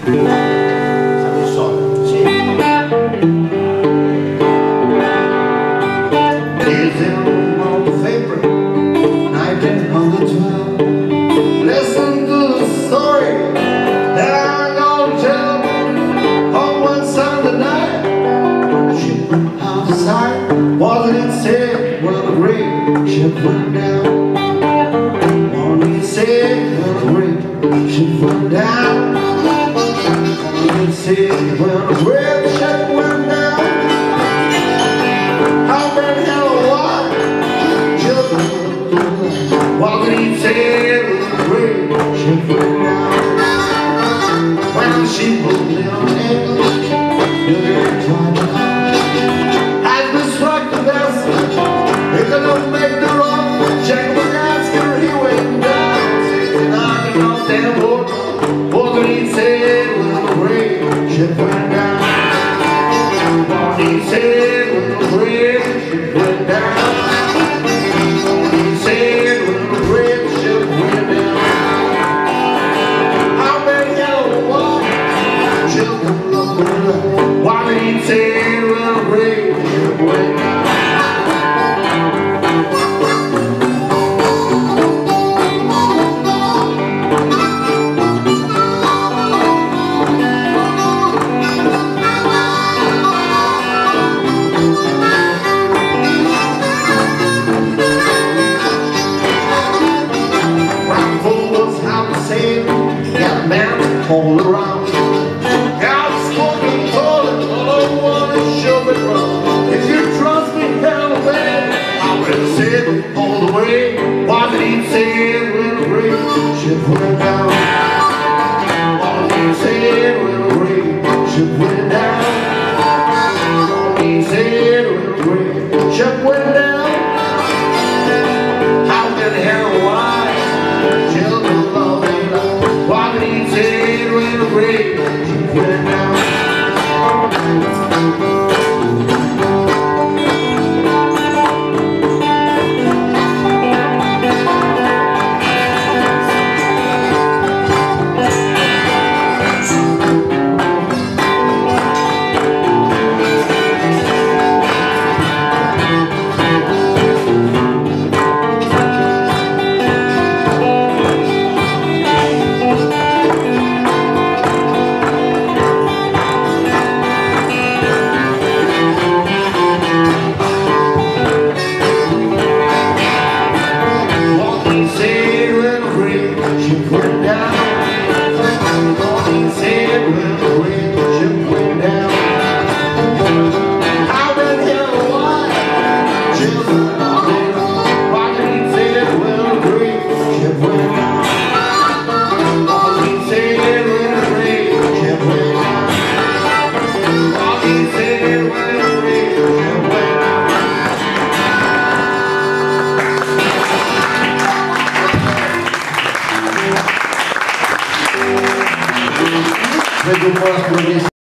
Listen to the story that I'm gonna tell. On one Sunday night, she went outside. Wasn't it said when the great ship went down? Wasn't it said when the great ship went down? Wasn't it said when the great ship went down? How many hell what? Wasn't it said when the great ship went down? When she pulled in on English, you tried to come. As we struck the vessel, it could not make the wrong. Check the gasket, he went down. 69 off that boat. Wasn't it said when the great ship went down? Wasn't it said when the great ship went down? Why did he say we'll break away? Round fools, how to say it, got a man all around. If you trust me, hell man, I will say it all the way. Why did he say it when the great ship went down? Why did he say it when the great ship went down? Why did he say it when the great ship went down? How can hell why? Children love and love. Why did he say it when the great ship went down? She put down, all these head